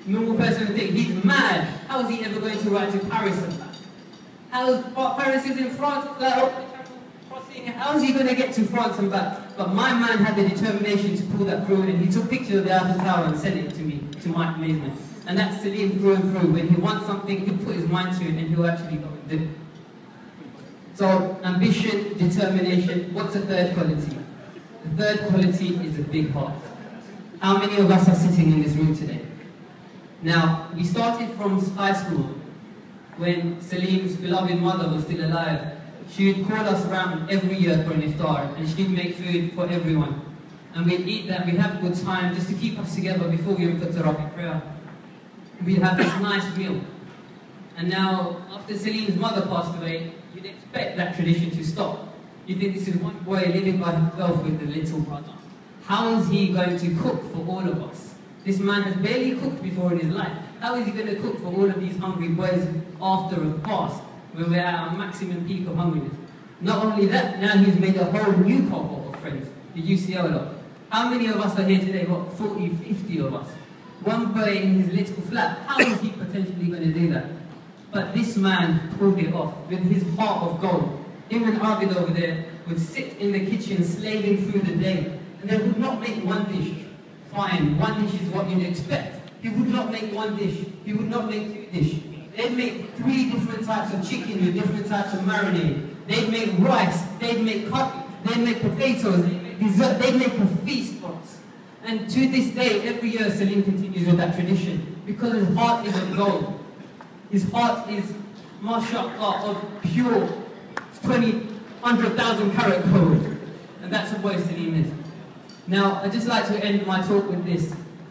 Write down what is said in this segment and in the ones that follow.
Normal person would think, he's mad. How is he ever going to ride to Paris and back? Paris is in France, crossing. How is he going to get to France and back? But my man had the determination to pull that through, and he took pictures of the Eiffel Tower and sent it to me, to my amazement. And that's Salim through and through. When he wants something, he'll put his mind to it, and he'll actually go and do it. So, ambition, determination. What's the third quality? The third quality is a big heart. How many of us are sitting in this room today? Now, we started from high school when Salim's beloved mother was still alive. She would call us around every year for an iftar, and she'd make food for everyone. And we'd eat that, we'd have a good time just to keep us together before we went for Tarawih prayer. We'd have this nice meal. And now, after Salim's mother passed away, you'd expect that tradition to stop. You think this is one boy living by himself with the little brother. How is he going to cook for all of us? This man has barely cooked before in his life. How is he going to cook for all of these hungry boys after a fast, when we're at our maximum peak of hungriness? Not only that, now he's made a whole new cohort of friends, the UCL lot. How many of us are here today? What, 40, 50 of us? One boy in his little flat. How is he potentially going to do that? But this man pulled it off with his heart of gold. Him and Abid over there would sit in the kitchen slaving through the day, and they would not make one dish. Fine, one dish is what you'd expect. He would not make one dish. He would not make two dishes. They'd make 3 different types of chicken with different types of marinade. They'd make rice. They'd make cutlet. They'd make potatoes. They'd make dessert. They'd make a feast for us. And to this day, every year Salim continues with that tradition because his heart is of gold. His heart is, mashallah, of pure 100,000 carat gold. And that's what boy Salim is. Now, I'd just like to end my talk with this.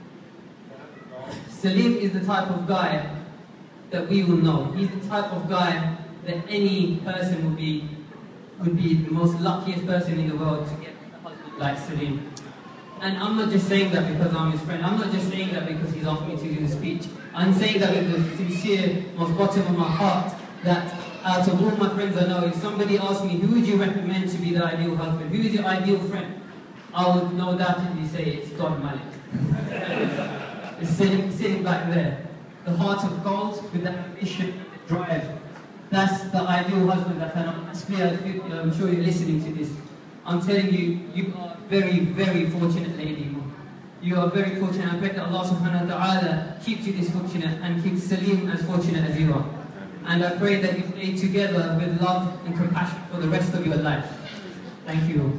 Salim is the type of guy that we will know. He's the type of guy that any person would be the most luckiest person in the world to get a husband like Salim. And I'm not just saying that because I'm his friend. I'm not just saying that because he's asked me to do the speech. I'm saying that with the sincere, most bottom of my heart, that out of all my friends I know, if somebody asked me, who would you recommend to be the ideal husband? Who is your ideal friend? I would no doubtedly say it's Don Malik. It's sitting back there. The heart of gold with that ambition, the drive. That's the ideal husband that I'm sure you're listening to this. I'm telling you, you are very, very fortunate, lady. You are very fortunate. I pray that Allah subhanahu wa ta'ala keeps you this fortunate and keeps Salim as fortunate as you are. And I pray that you stay together with love and compassion for the rest of your life. Thank you.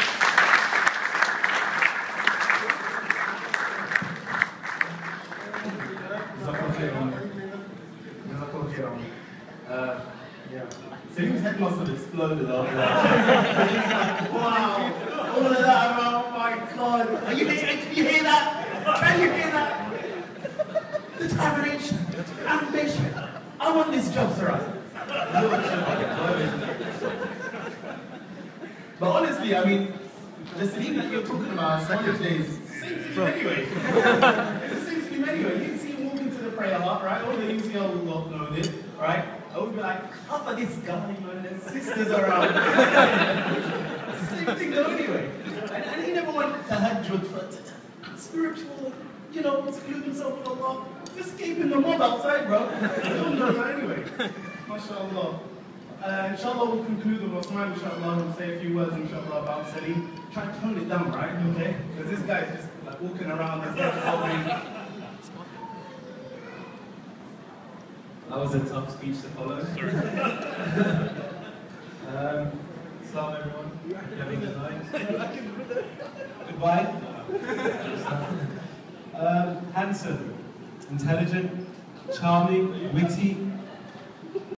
Salim's head must have exploded after that. Wow, all of that, oh my God. Can you hear that? Can you hear that? Determination, ambition. I want this job, Sir. But honestly, I mean, the Salim that you're talking about, Sunday days, same Salim anyway. It's the same Salim anyway. You see him walk into the prayer hut, right? All the UCL will know this, right? I would be like, how about this guy, man? There's sisters around. Same thing though anyway. And he never went to tahajjud for spiritual, you know, seclude himself with Allah. Just keeping the mob outside, bro. I don't know that anyway. MashaAllah. Inshallah we'll conclude with Osman, inshallah, and say a few words, inshallah, about Salim. Try and tone it down, right? Okay? Because this guy is just like walking around, there's no covering. That was a tough speech to follow. Salam everyone. You having a good night? Goodbye. Handsome, intelligent, charming, witty,